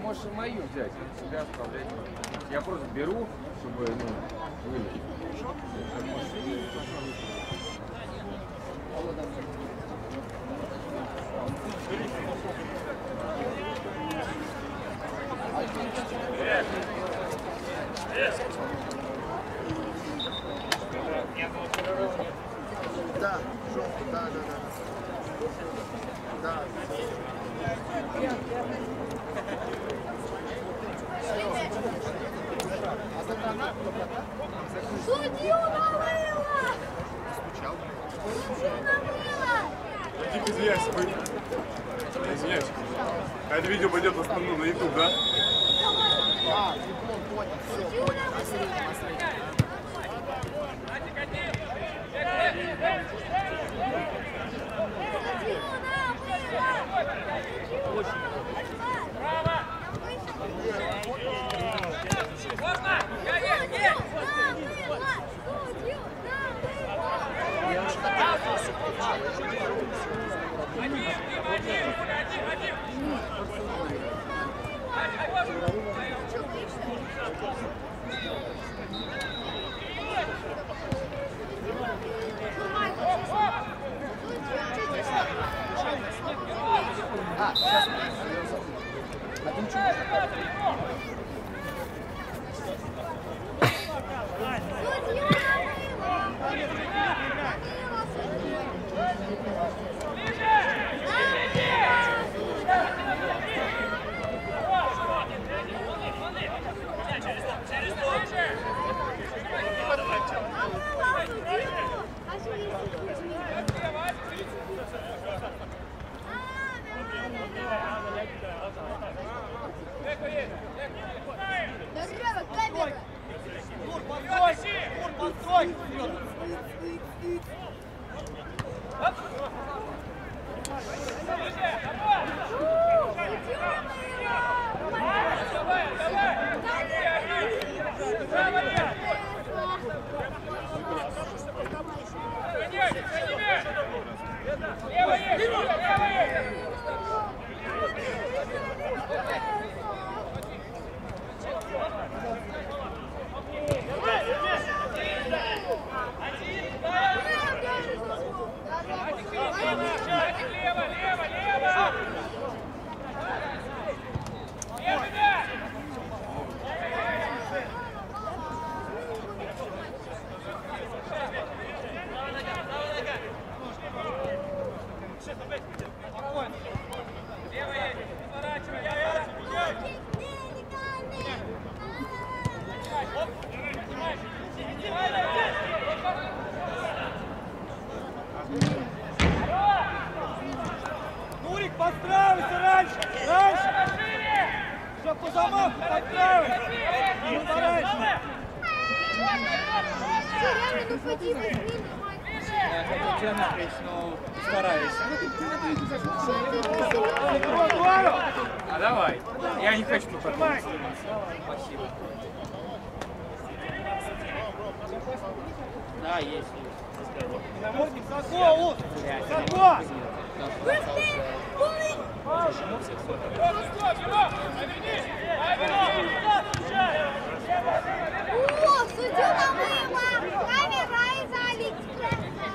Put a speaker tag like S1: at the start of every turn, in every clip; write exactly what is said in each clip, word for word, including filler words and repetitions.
S1: можешь и мою взять, и себя оставлять. Я просто беру, чтобы, ну, вылечить.
S2: Да, желтый, да, да, да. Да.
S3: Судью намыло! Судью намыло!
S4: Дико извиняюсь, вы... Извиняюсь. А это видео пойдет в основном на YouTube, да?
S2: А, диплом, понял, все, понял. А, сейчас. А ты ничего
S5: Нурик, подстраивайся раньше! Раньше! Все по замаху, подстраивайся! Не пораньше!
S3: Реально, ну ходи быстрее,
S5: Я хотел тебя напрячь, но стараюсь.
S1: А давай. Я не хочу тут подумать. Спасибо.
S5: Да, есть. Намордник, Сако, Ус! Сако!
S3: быстрее! Полный! О, судью намыло! Камера из Алиэкспресса!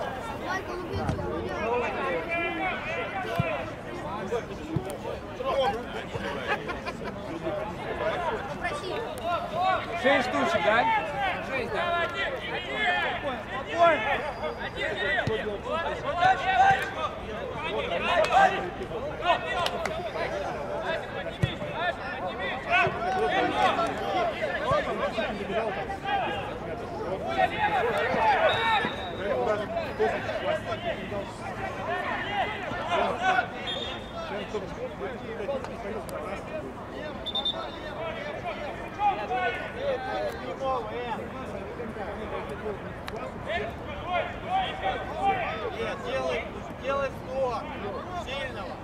S2: Дрон,
S3: Попроси.
S1: Шесть штучек, да? Шесть, да?
S5: Нет, делай, делай сто сильного.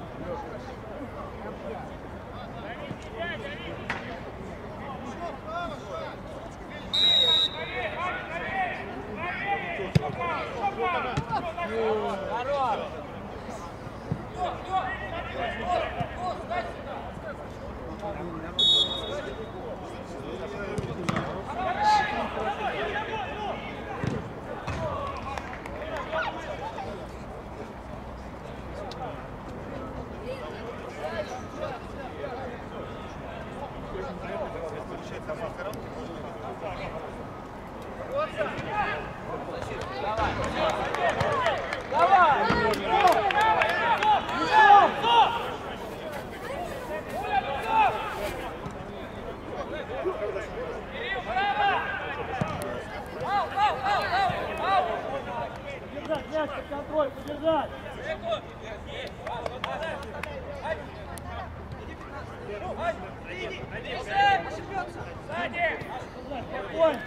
S5: Подержать, мяч под контроль, подержать. Спокойно.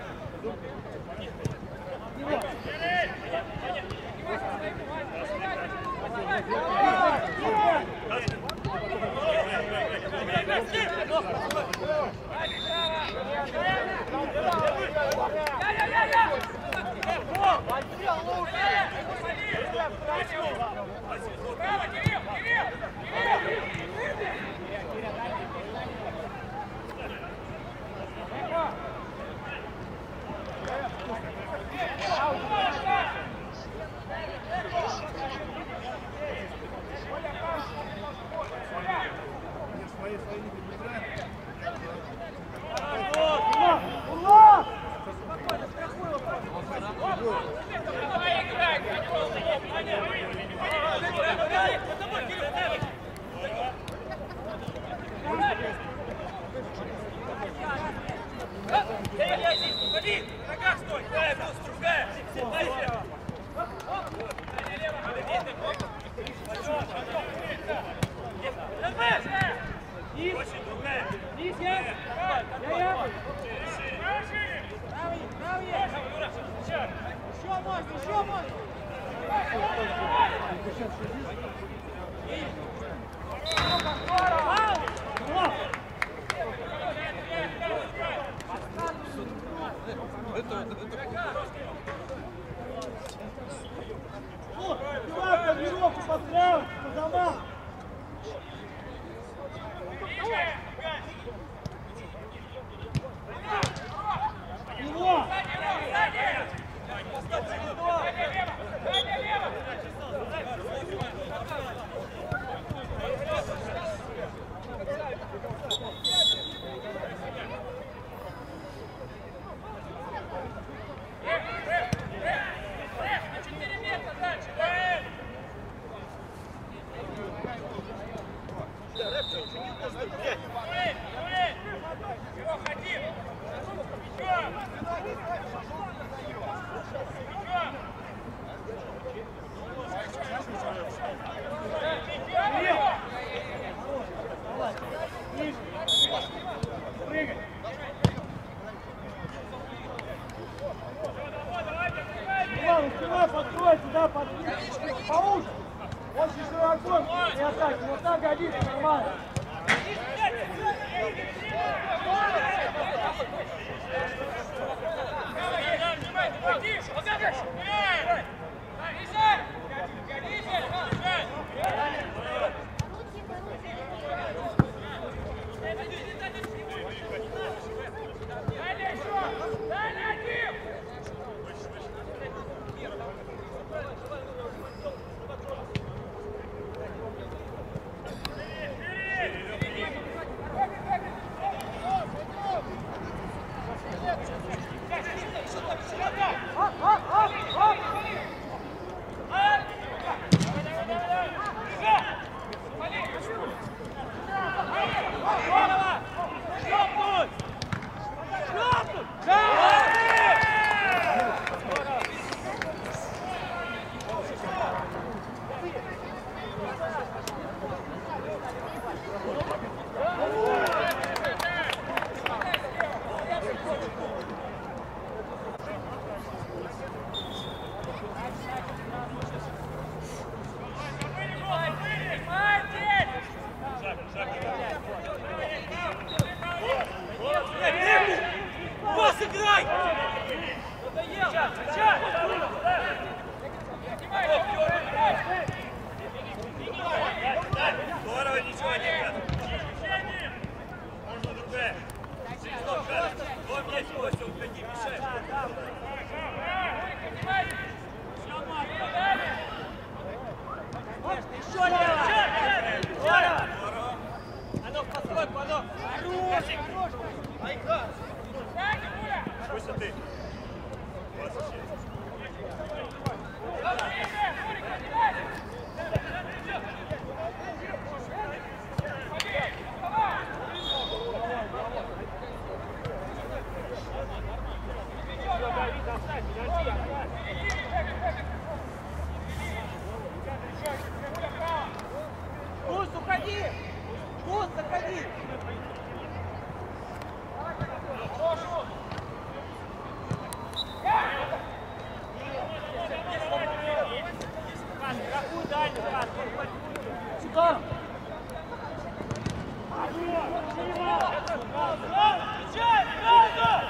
S5: Успевай, подкрой сюда, под... Получше. Очень широко. Не атаки. Вот так годится, нормально.
S4: Высоты.
S5: Гусь, уходи! Гусь, заходи! Сюда! Встречай, сразу!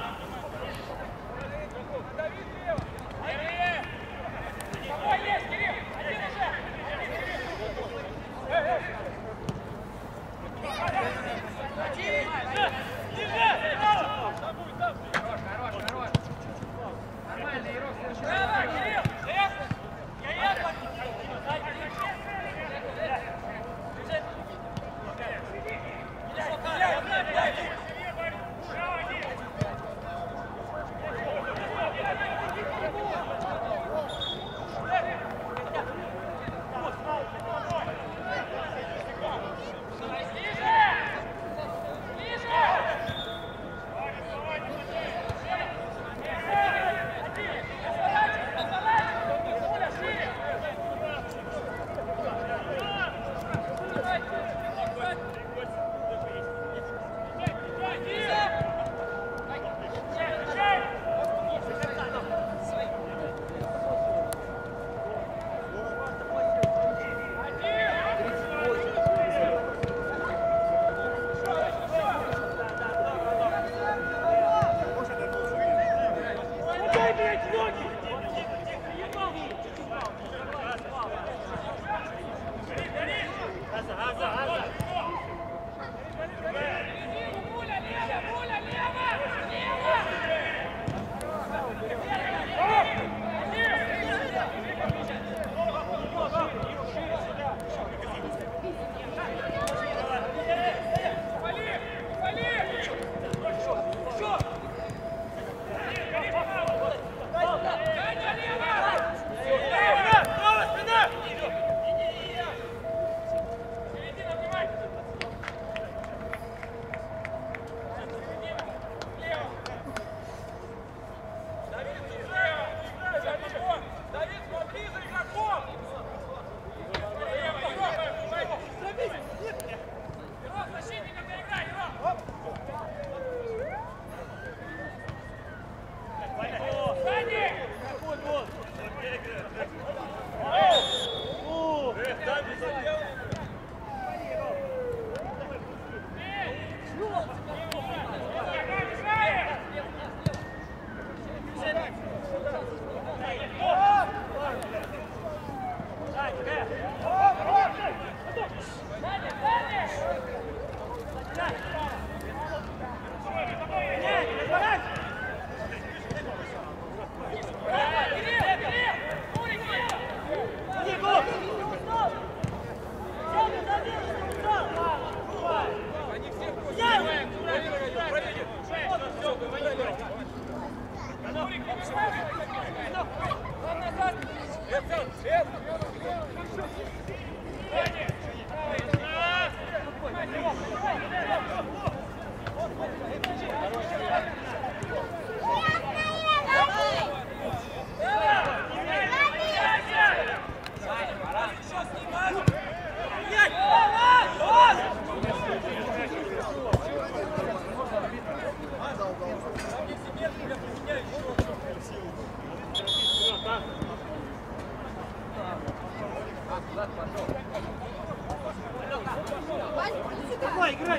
S5: Давай, играй!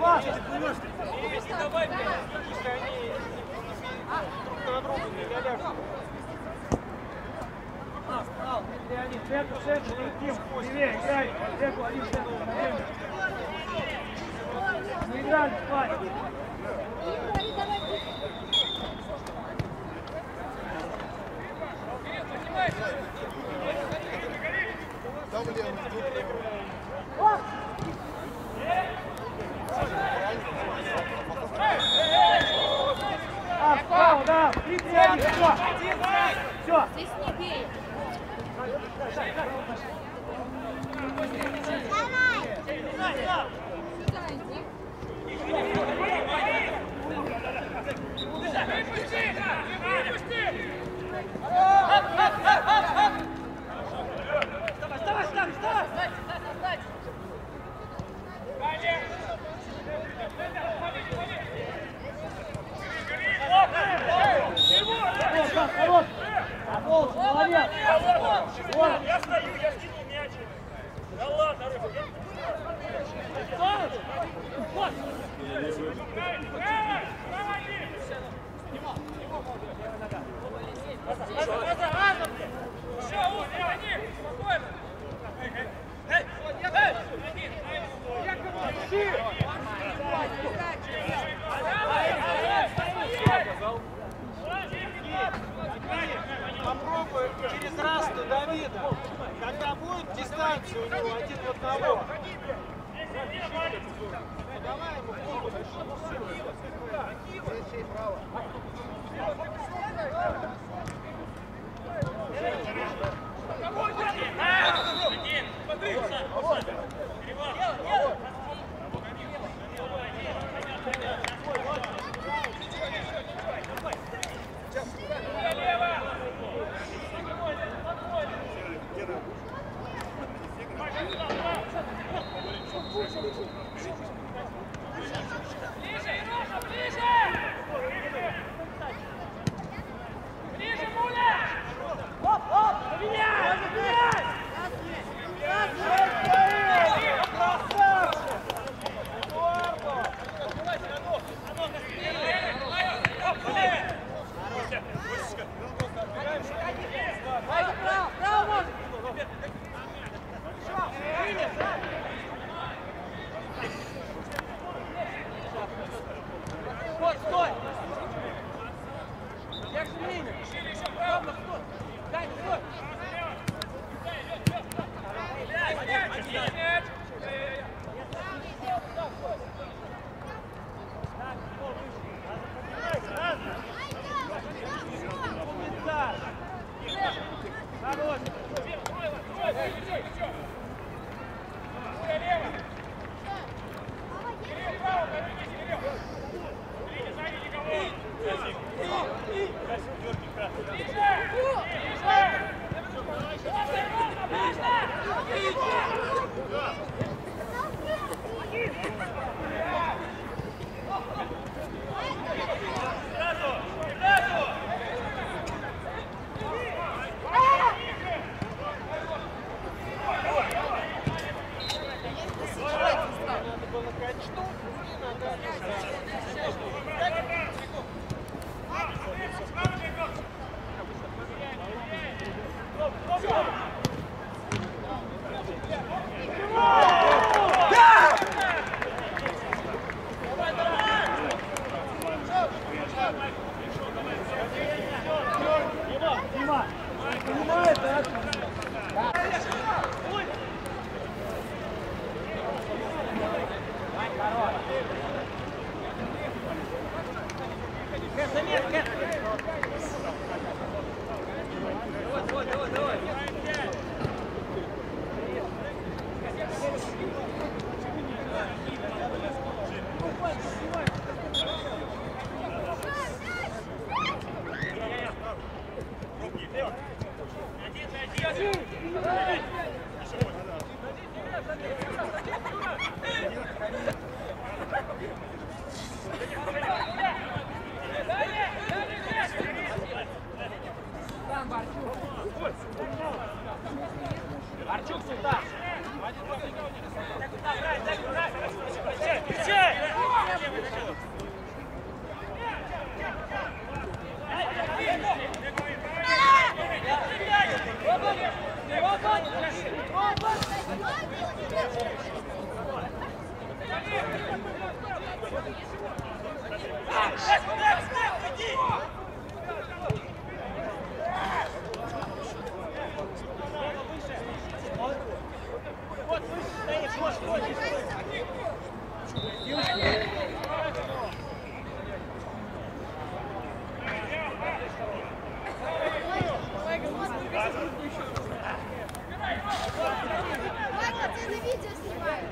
S5: Давай, Леонид, центр, центр, Тим, левее, играй, центр, один центр, на время. Не играли, спать.
S2: Там где он?
S5: Эй! Попробуй через раз до Давида, когда будет дистанция у него один в одного. Давай ему помощь. Арчук сюда! Вот выше стоишь, вот, вот.
S3: Ладно, ты на видео снимаешь.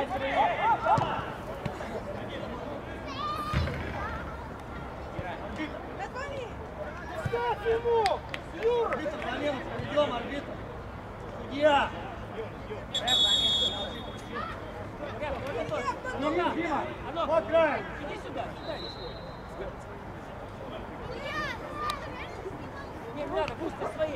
S5: Ставь ему! Юра! Идем, арбитр! Судья! Ну, Дима! Вот край! Иди сюда! Не надо, пусть ты свои!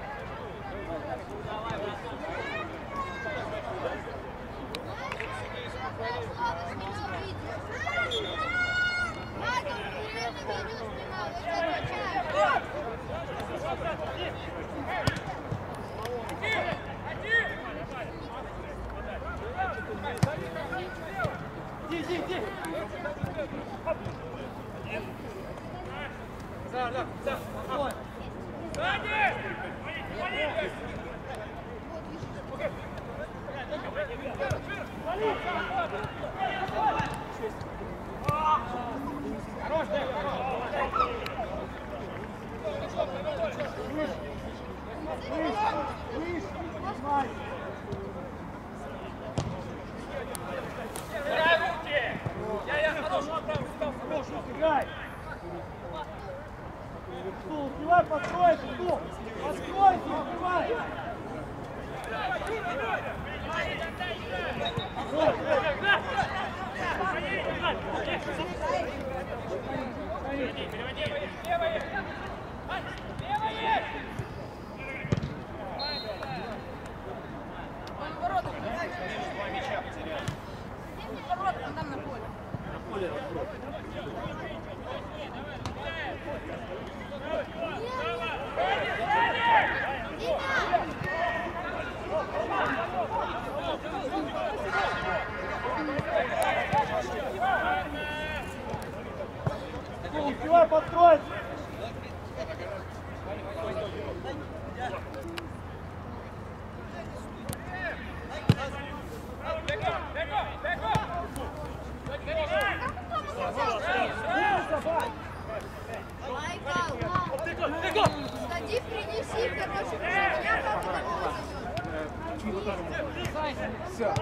S5: Иди, иди, иди! Да, да, да, спокойно! Сзади! Хорош, дай, хорош! Выше, выше! Я, я, хорош! Хорош, убегай! Стул, успевай, подкройся, стул! Подкройся, успевай! Успевай подстроиться!
S3: Майкл, сходи, принеси, короче, я папа
S1: Все.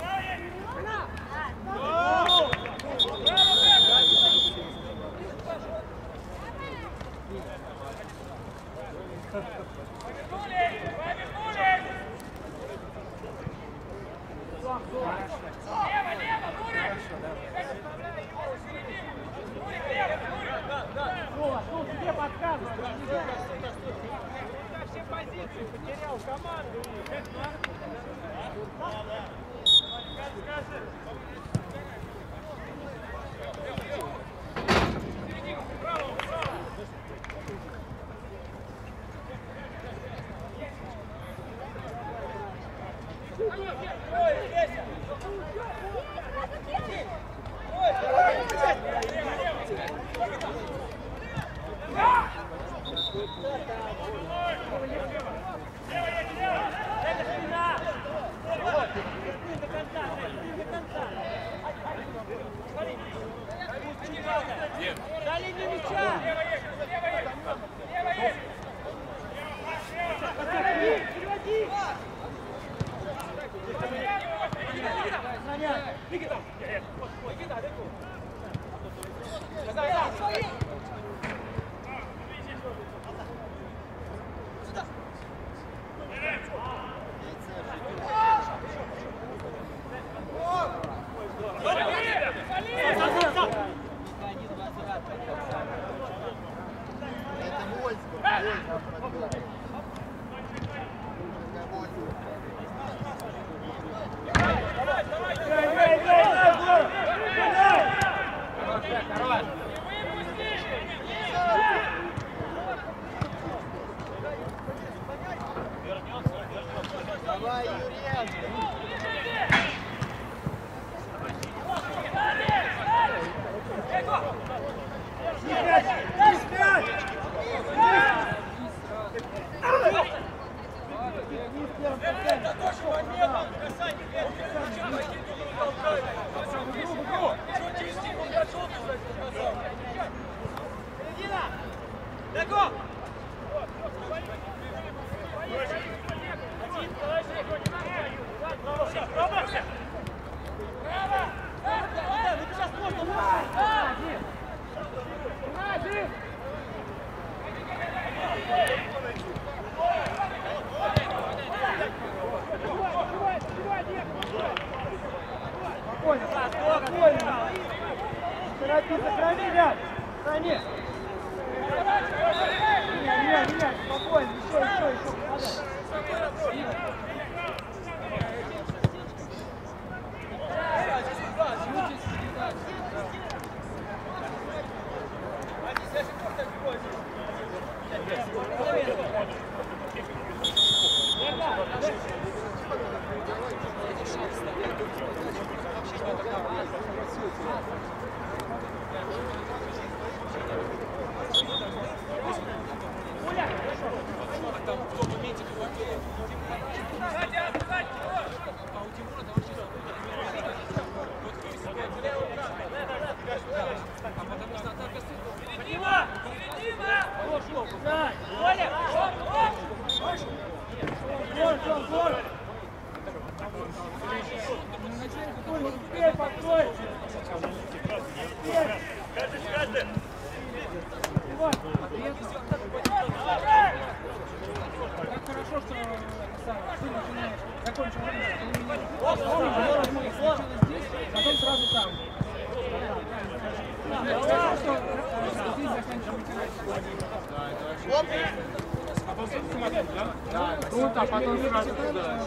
S5: Вова, ну тебе подсказывай. Все позиции потерял команду. За линию мяча! Переводи!
S2: Это Вольсбург, Вольсбург.
S5: Играй, играй, играй, играй! спокойно, спокойно. Торопи, сохрани мяч, сохрани. Меняй, меняй, меняй, спокойно, еще, еще, еще, попадай.
S1: Круто, а потом сразу туда.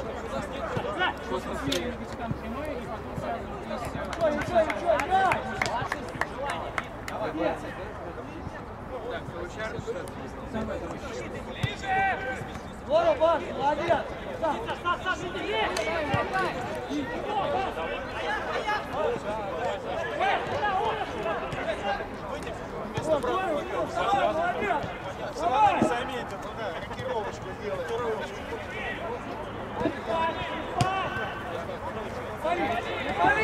S5: Ничего, ничего, ничего, играй! Здорово, Бас, молодец! Сам, сам, сам, иди! Молодец! Давай!
S2: Заметьте, туда, рокировочку делай.
S5: Смотри, смотри!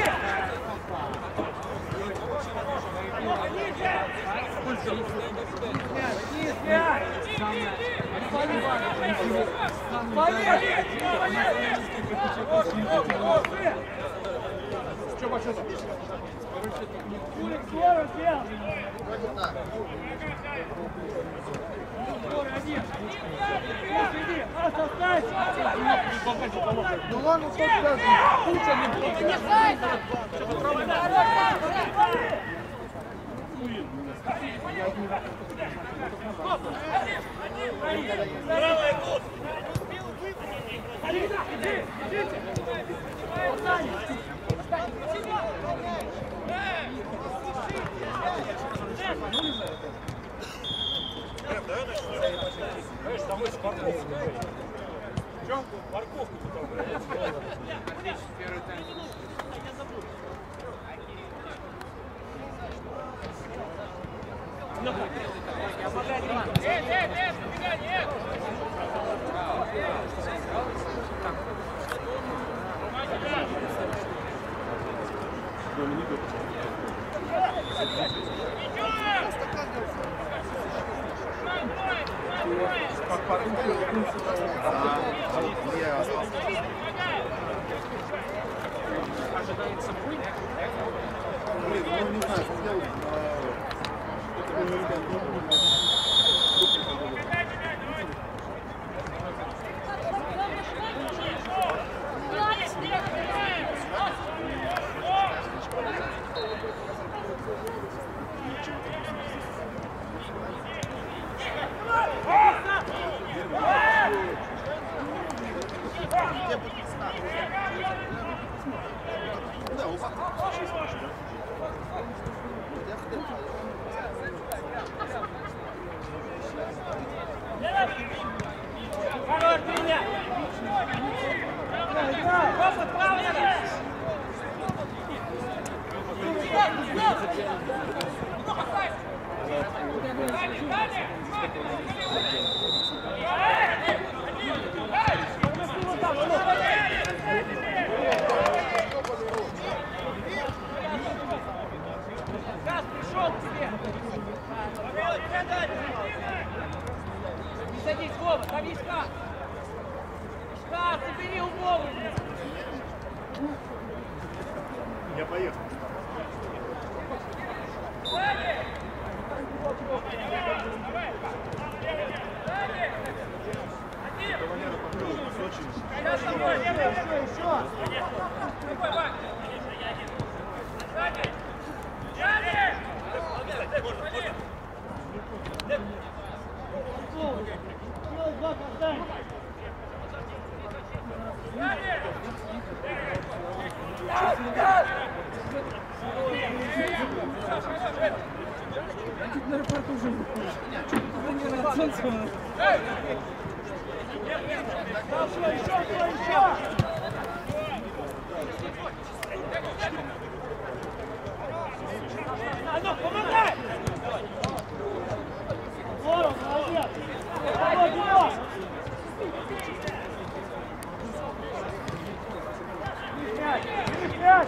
S4: Что по счету?
S5: Улик, здорово сделал! Иди, оставайся!
S2: Ну ладно, что сказать? Куча не будет.
S5: Правый год! Иди, идите!
S4: Конечно, там есть парковка. Че? Парковка тут.
S1: Первый тайм.
S5: Эй, эй, эй, убегай, нет!
S2: Как парковка. Я остался.
S1: Ожидается бой.
S2: Блин, ну не знаю, что делать.
S5: Хорош, меня! Опа, право надо! Газ пришел к тебе! Не садись, Вова, там есть шкаф! Шкаф, забери у Вовы!
S2: Я поехал.
S5: Сейчас с тобой, еще, еще! На репорт уже не еще, еще, еще! А ну, помогай! Здорово, молодец! Давай, Дима! Пять, пять!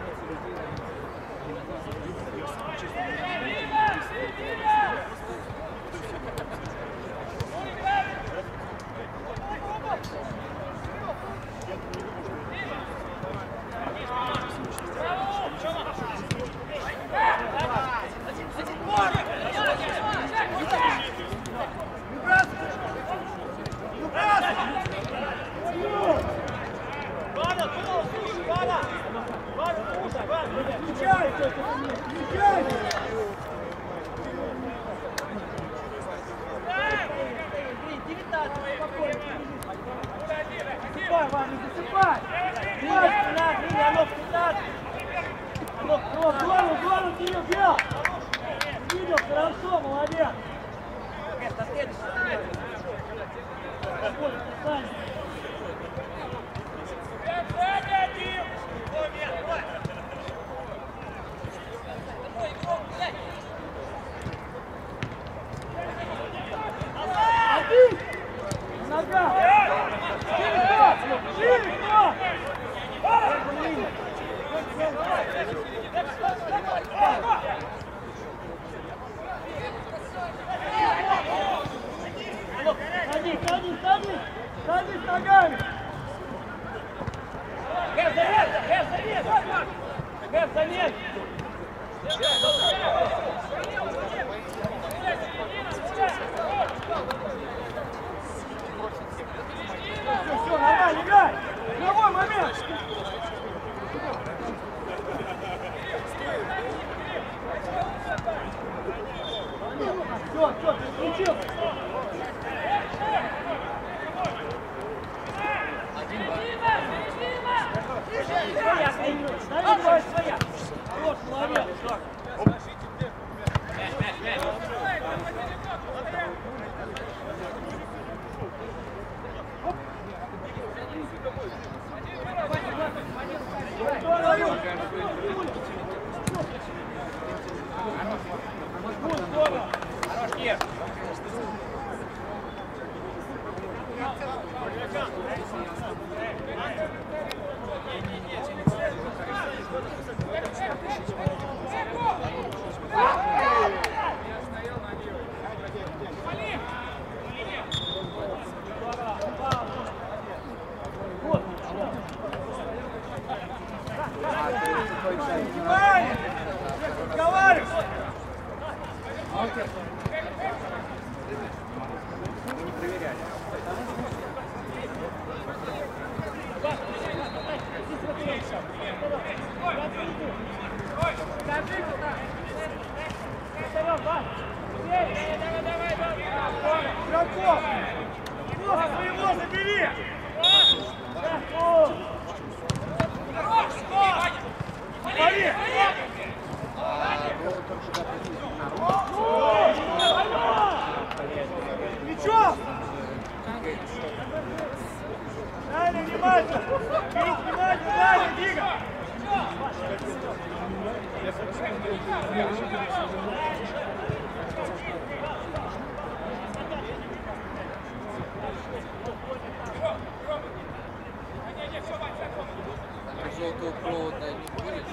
S1: Желтого провода не будет.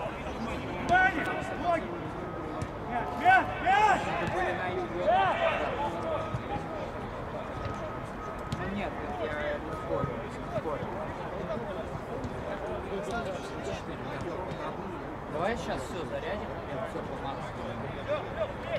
S1: Ну нет, я не спорю, не спорю. Давай сейчас все зарядим, все по максимуму.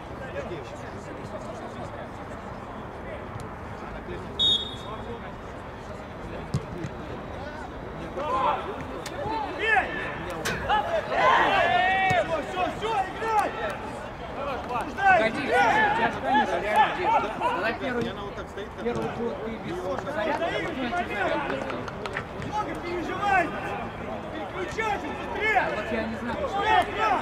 S1: Погоди, у тебя же конечно реально дело. Тогда первый, первый год ты без заряда, а потом я тебе заряд.
S5: Много переживай! Включайте, быстрее!
S1: Вот я не знаю, что
S5: Быстро!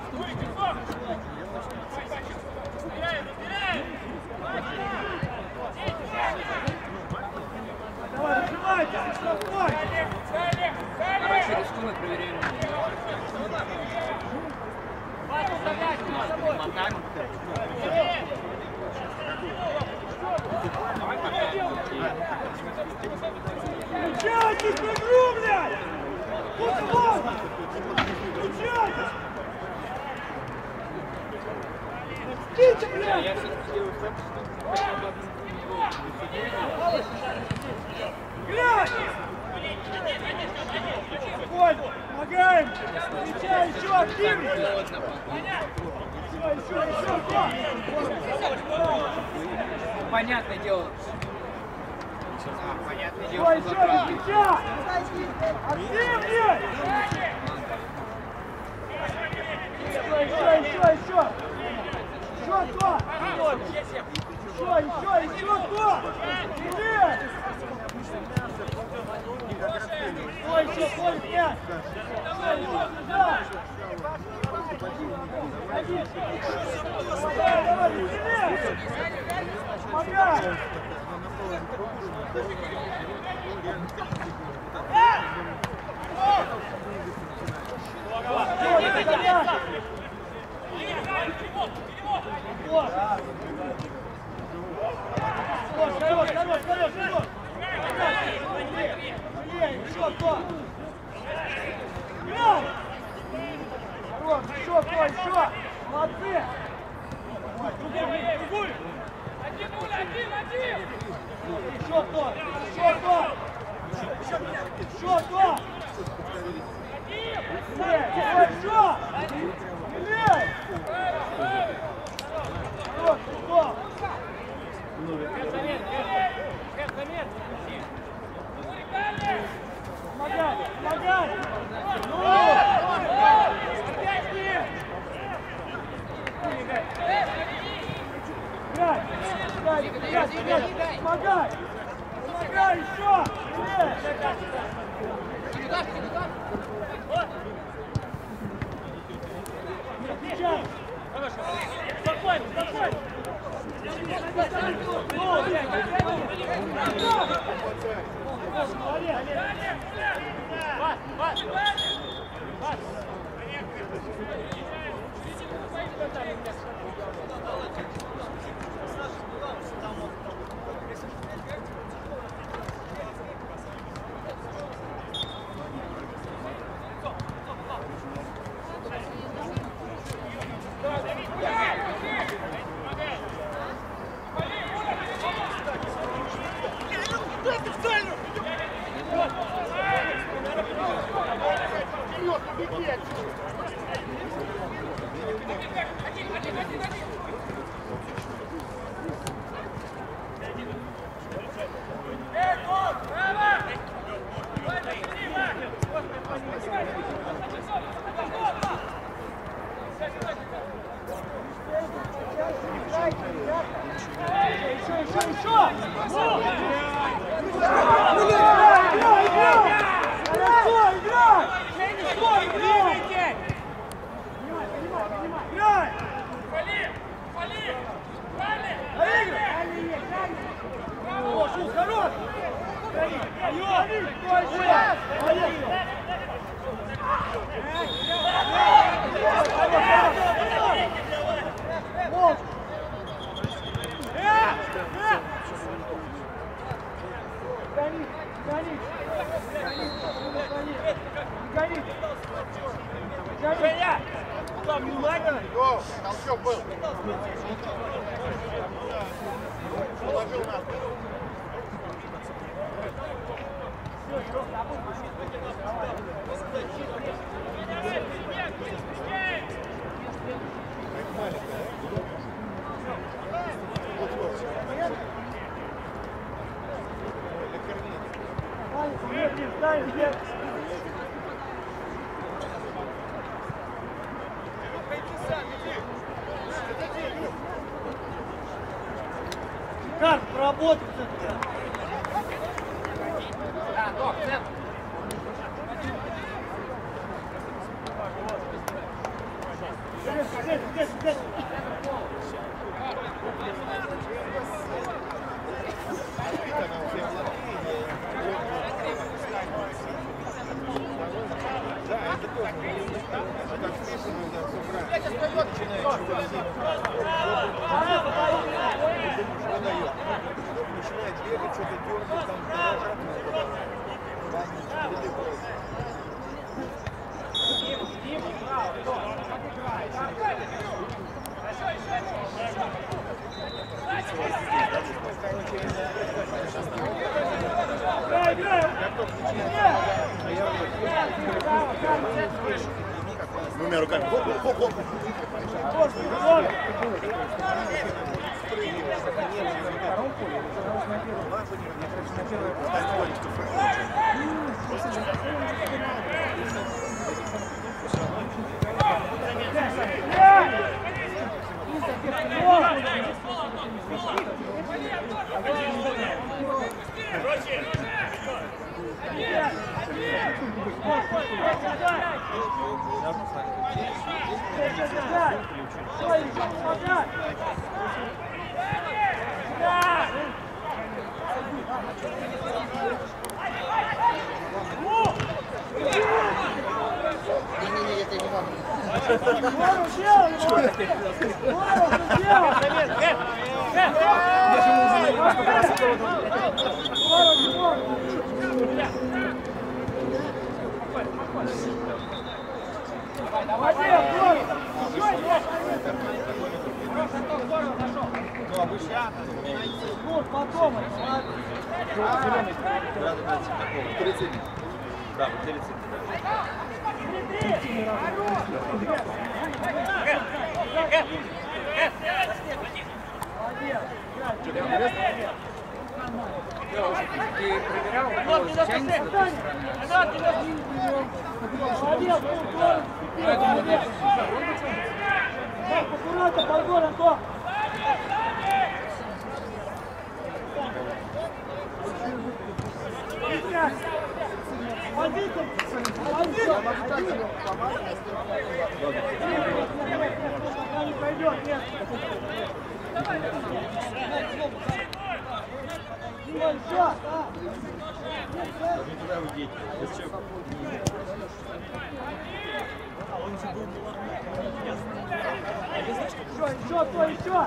S5: Давай, нажимайте, штрафной!
S1: Короче, рискуем, проверяем. Мотаем.
S5: Включайтесь в игру, блядь! Вот вот! Включайтесь! Идите, блядь!
S1: Я все-таки сделаю так, что...
S5: Глянь! Спокойно! Помогаем! Встречай, еще активнее! Еще, еще, еще!
S1: Понятное дело. А, понятное дело.
S5: Еще, еще, не встречай! Активнее! Еще, еще, еще, еще! Еще то! Еще, еще, еще то! Иди! Ой, еще, Коль, пять! Еще, еще, сюда! Ходи! Давай, давай, иди! Помогай! Вот! Вот, хорош, хорош, хорош, хорош! Еще кто? Хорош, еще кто, еще! Молодцы!
S6: Один, один, один!
S5: Еще кто? Еще кто? Еще кто? Еще! Еще! Хорош, кто? Помогай, помогай! Играй! Играй, играй, играй! Помогай! Помогай еще! Отвечай! Спокойно, спокойно!
S2: Там все был. Положил на пол.
S5: Как работать?
S1: Да, док, центр.
S5: Здесь, здесь, здесь.
S2: Да, это тоже. А как вписано, да, все правильно. Начинает бегать, что-то дергать, там,
S5: Играй, играй!
S7: Двумя руками. Хоп, хоп, хоп.
S2: Не-не-не, это не надо.
S5: Здорово сделал! Здорово сделал! Молодец, здорово! Вот, потом.
S7: тридцать. Да, тридцать.
S1: Ты проверял, кто тянется?
S5: Аккуратно, подгон, Антон! Позиция! Позиция! Она не пойдет, нет! Ой, все, да!
S7: Туда уйдите.
S5: Еще, еще, то, еще!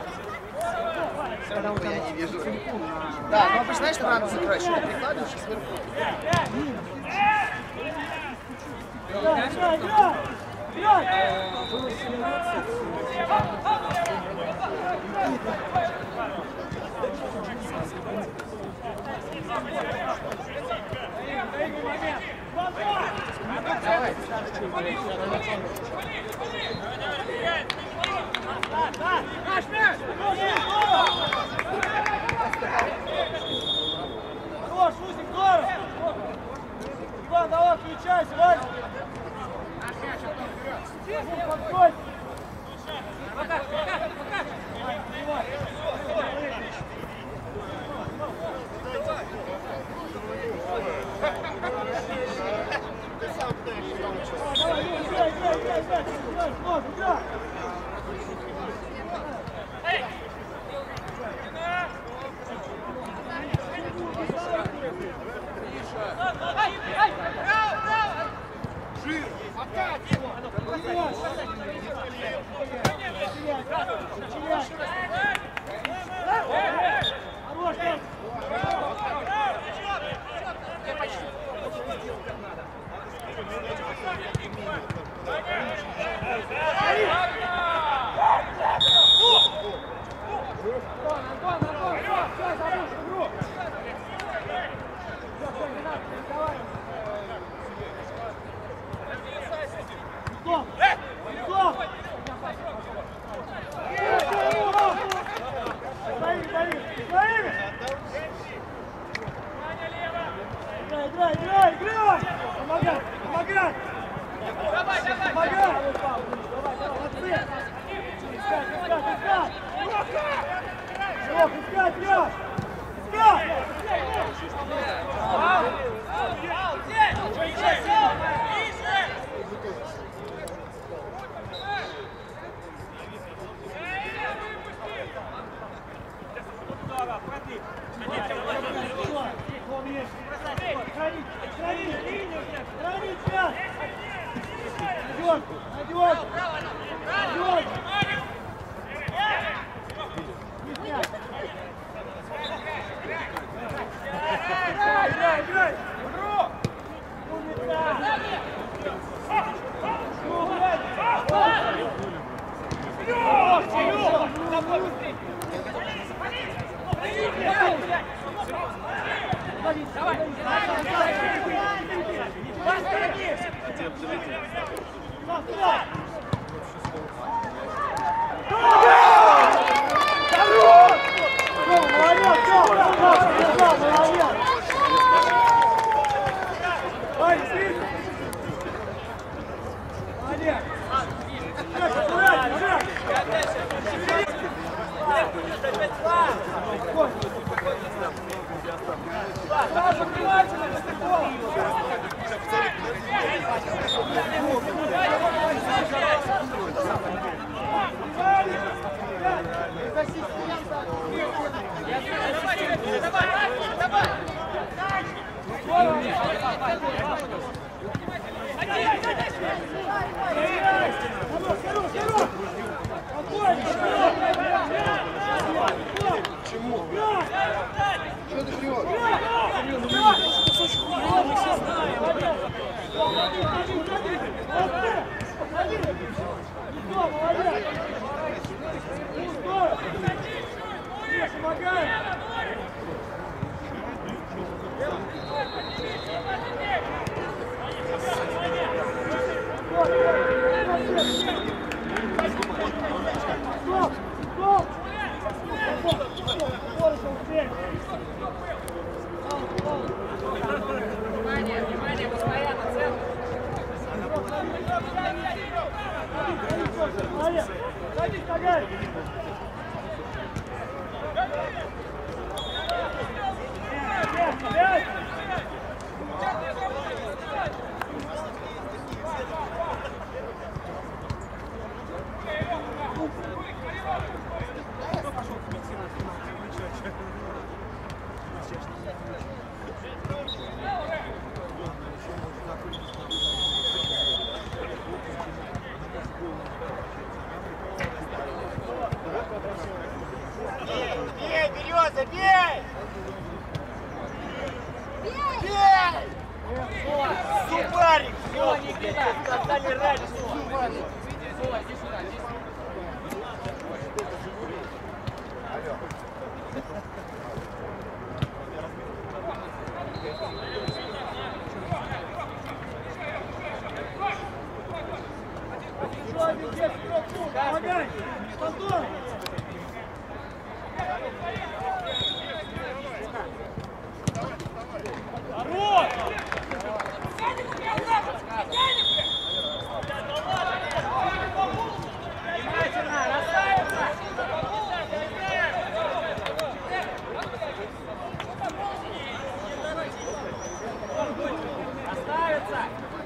S2: Я не вижу. Да, ну обычно, знаешь, рано закрываешь, что прикладываешь и сверху.
S5: Играй, играй, играй! Хорош, Лусик, здорово! Иван, давай, включайся, Вань! Подходь! Пока, пока, пока!
S2: Ты сам знаешь, что он что.
S5: Давай, играй, играй, играй, играй! Играй, нож, играй!
S2: Жир, откать его!
S5: Хорош, Кэм! Антон, Антон, все, все, забудь игру! Все, все, не надо, не давай! Стоп! Стоп! Дави, дави! Дави! Играй, играй, играй, играй! Помогай, помогай!
S6: Давай, давай!
S5: Помогай! Надежно! Надежно! Играй, играй!
S2: Бей, Береза, бей! Бей! Субарик! Все, не кидай! Отдали раньше, Субарик!
S5: Помогай! Антон! Народ! Внимательно! Расставиться! Расставиться!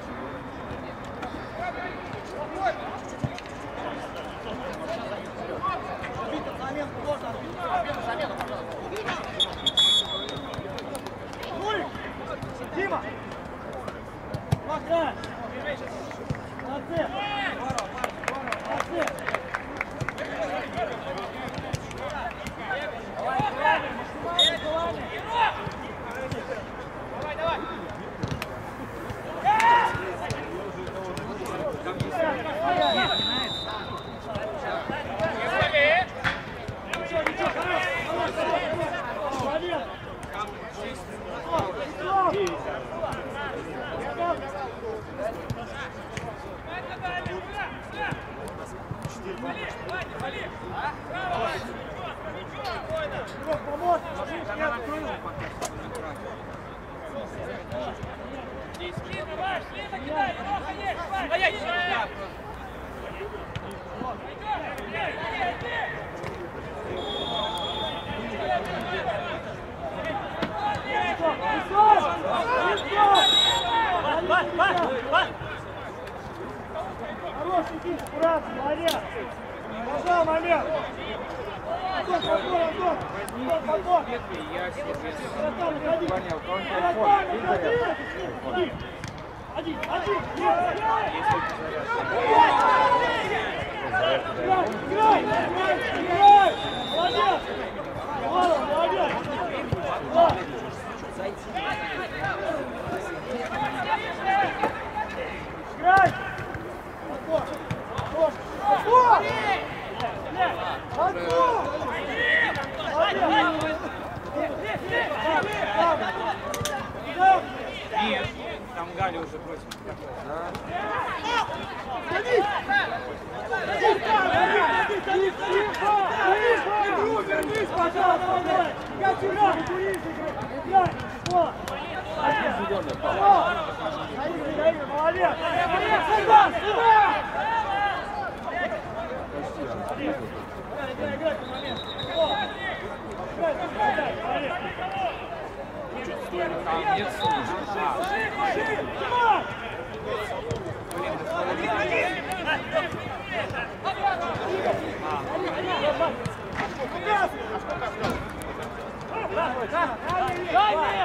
S5: Дима! Макар! Молодцы! Молодцы! Давай, давай! Ничего, ничего, хорош! Молодец! Помочь! Хороший кисть, аккуратно, молодец! Пожал момент! Антон, подбор, Антон! Антон, подбор!
S1: Я себе
S5: Братан, уходи!
S1: понял, он
S5: Братан, уходи! Один, один, играй! Играй! Играй! Молодец! Мало, молодец! Да. Играй! Отбор! Отбор! Отбор! Отбор! Молодец!
S1: Нет, там Галя уже просит.
S5: Садись! Садись! Садись! Садись! Вернись, пожалуйста! Давай! Я тебя! Играй! Вот! Молодец! Молодец! Сюда! Сюда! Играй, играй, момент! Играй, играй, молодец!
S1: Там нет службы.
S5: Дай мне!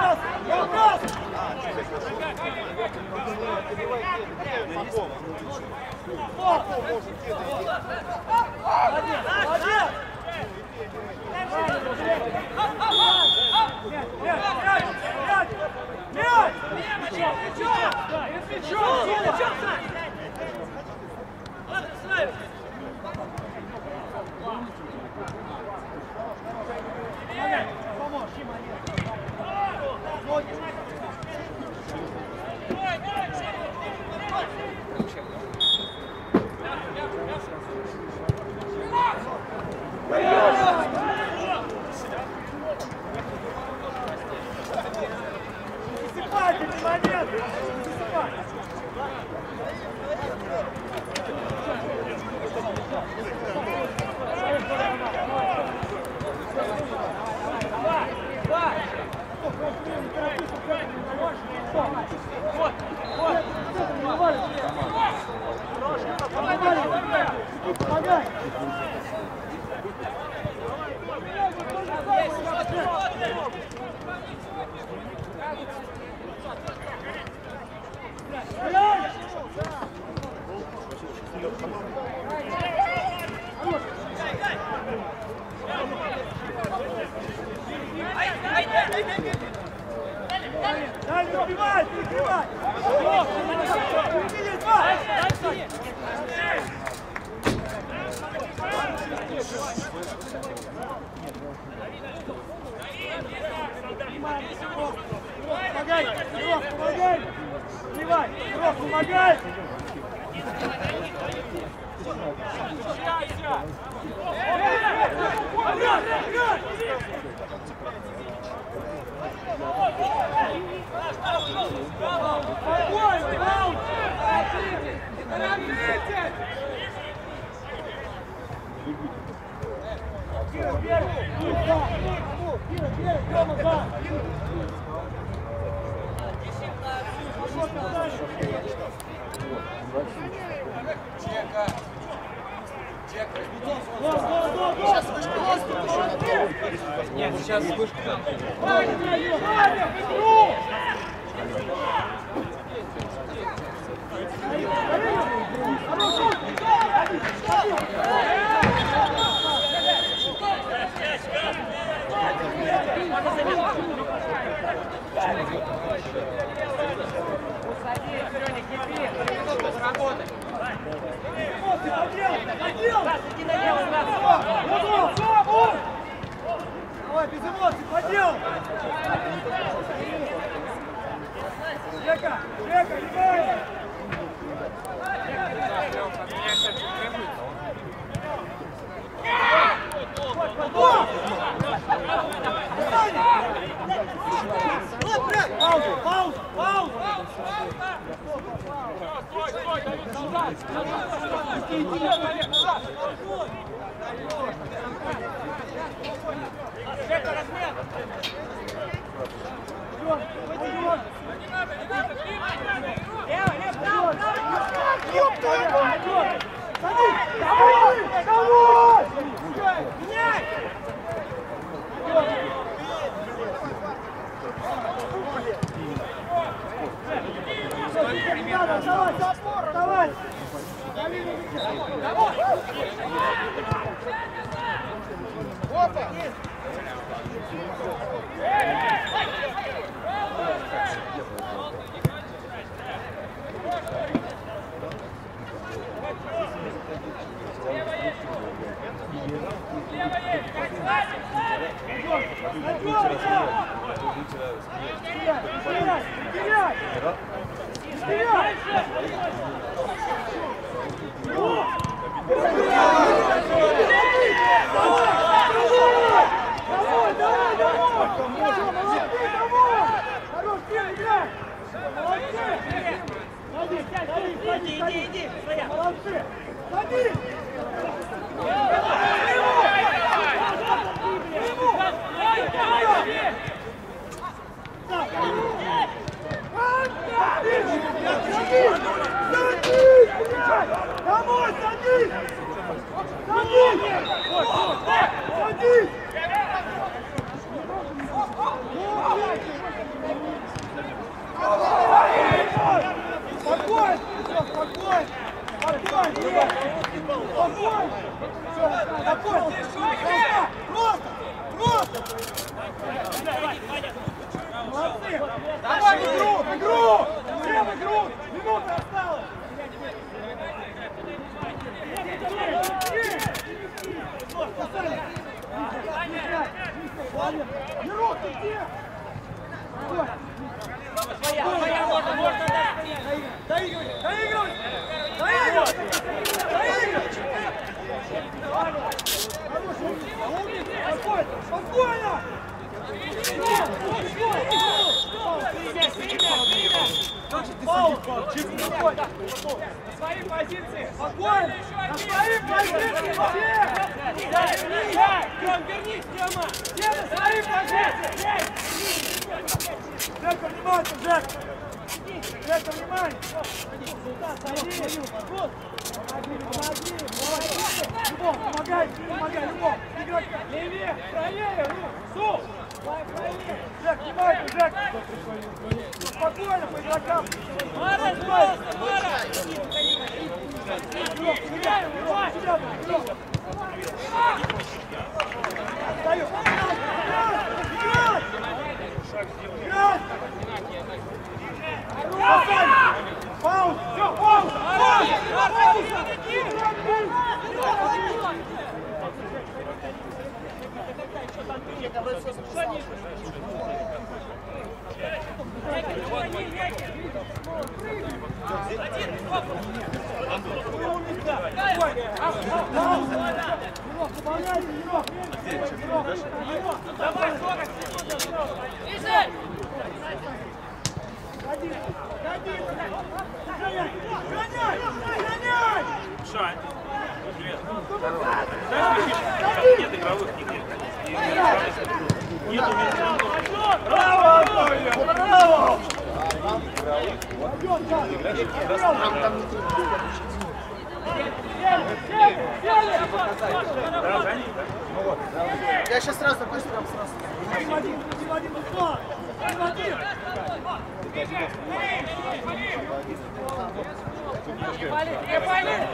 S5: Дай, не убивай, не убивай! Помогай! Рох, помогай! Сливай! Рох, помогай! Кира, вверх! Кира, вверх! Тёма, да!
S1: Чека. Чека.
S2: Сейчас вышка есть, тут еще на то.
S1: Нет, сейчас вышка там.
S5: Давай, без эмоций, поделай! Жека, Жека, не бойся! Паузу, паузу, паузу!
S6: Стой, стой, солдат! Жека, размен! Не надо, не надо, лево, лево, право, право!
S5: Ёб твою мать! Садись! Давай! Давай!
S6: Меняй!
S5: Все,
S2: Опа!
S6: Иди, иди, иди!
S5: Молодцы! Садись! Домой, садись! Садись! Садись! Спокойно! Все, спокойно! Спокойно! Спокойно! Все, спокойно! Просто! Просто! Молодцы! Давай в игру! В игру! Все в игру! Минута осталась! Мирон, ты где?
S6: Своя, своя, можно, можно
S5: Доигрывай! Доигрывай! Доигрывай! Доигрывай! Спокойно! Спокойно! Пауза! Спокойно!
S6: на своей позиции!
S5: Спокойно! На своей позиции все!
S6: Тём, вернись, Тёма!
S5: Все на своей позиции! Жека, внимательно, Жека! Жека, внимание! Садись! Помоги, помоги! Любовь, помогай, помогай, Любовь! Игрока!
S6: Левее, правее, Су!
S5: Жек, внимательно, Жек! Спокойно по игрокам!
S6: Мара, просто, Мара!
S5: Лёх, сюда, Лёх, сюда, Лёх! Отстаю! Играть! Играть! Играть! Пауза! Все, пауза! Пауза!
S6: Давай, сколько секунд!
S5: Гоняй! Гоняй!
S8: Шань. Привет. Знаешь, нет игровых нигде. Нету минут.
S5: Браво, Антонио! Браво!
S2: Я сейчас сразу быстро сразу.
S5: Один, один, один, два! Один!
S6: Не пали, не пали!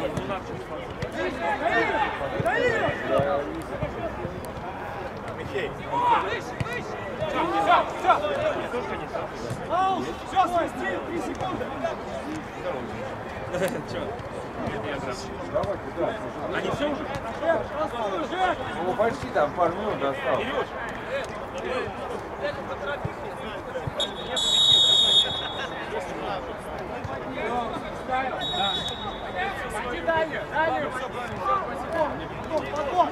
S8: Михей.
S6: Все, все!
S5: Пауза! Все, свой стиль, три секунды!
S8: Че?
S1: Давайте, да.
S8: Они все уже?
S5: Жек, простую, Жек!
S1: Ну, почти там пару минут осталось.
S6: Иди дальше, дальше!
S5: Подгон, подгон!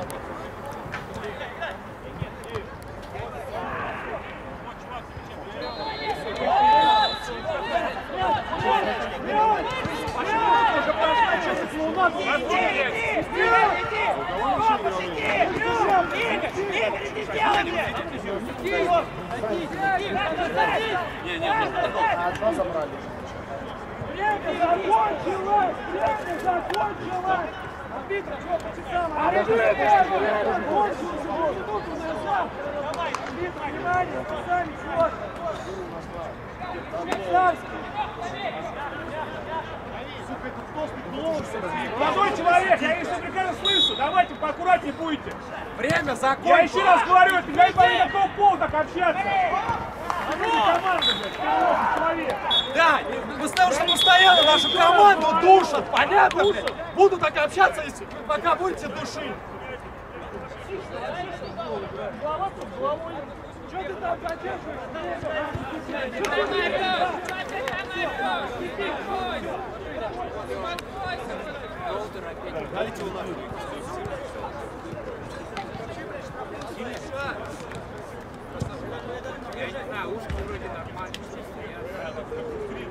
S2: Одна забрали.
S5: Время закончилось! Время закончилось! Арбитр, что по часам? Арбитр, закончилось! Минуту назад! Арбитр, внимание! Часами чего? Швейцарский! сука, этот толстый клоун. Молодой человек, я их все прекрасно слышу. Давайте поаккуратнее будете.
S2: Время закончилось.
S5: Я еще раз говорю, это не по какого повода так общаться. А ну команда, блядь, человек.
S2: Да, потому что постоянно нашу команду душат, понятно? Душат. Буду так общаться, если пока будете душить.
S5: Голова под головой. Что ты там
S1: Я не знаю, ушки вроде нормально.